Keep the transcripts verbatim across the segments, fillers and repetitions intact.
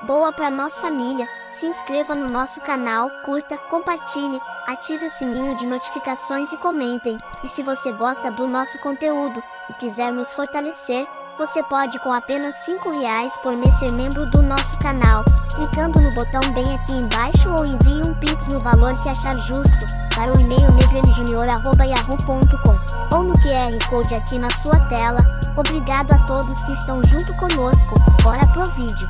boa pra nossa família. Se inscreva no nosso canal, curta, compartilhe, ative o sininho de notificações e comentem. E se você gosta do nosso conteúdo e quiser nos fortalecer, você pode com apenas cinco reais por mês ser membro do nosso canal, clicando no botão bem aqui embaixo, ou envie um pix no valor que achar justo, para o e-mail negrellijunior arroba yahoo ponto com, ou no Q R Code aqui na sua tela. Obrigado a todos que estão junto conosco, bora pro vídeo.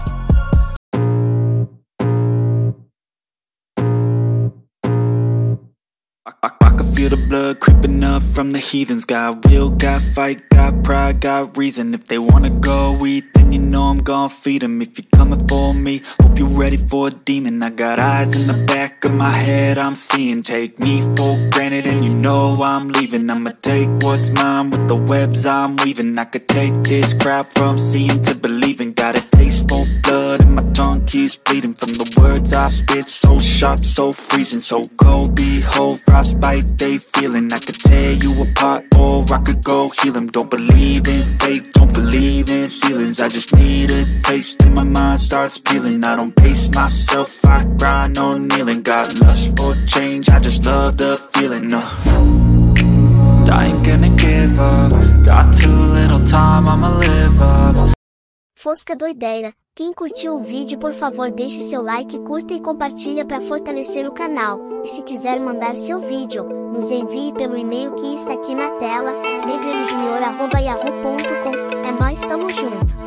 I can feel the blood creeping up from the heathens. Got will, got fight, got pride, got reason. If they wanna go eat, then you know I'm gon' feed them. If you're coming for me, hope you're ready for a demon. I got eyes in the back of my head, I'm seeing. Take me for granted and you know I'm leaving. I'ma take what's mine with the webs I'm weaving. I could take this crowd from seeing to believing. Got a taste for blood and my tongue keeps bleeding from the words I spit. So sharp, so freezing, so cold. Behold, frostbite they feeling. I could tear you apart or I could go heal them. Don't believe in fate, don't believe in ceilings. I just need a taste and my mind starts peeling. I don't pace myself, I grind on kneeling. Got lust for change, I just love the feeling. uh. I ain't gonna give up. Got too little time, I'ma live up. Fosca doideira. Quem curtiu o vídeo, por favor deixe seu like, curta e compartilha para fortalecer o canal. E se quiser mandar seu vídeo, nos envie pelo e-mail que está aqui na tela, negrellijunior arroba yahoo ponto com. É nóis, tamo junto!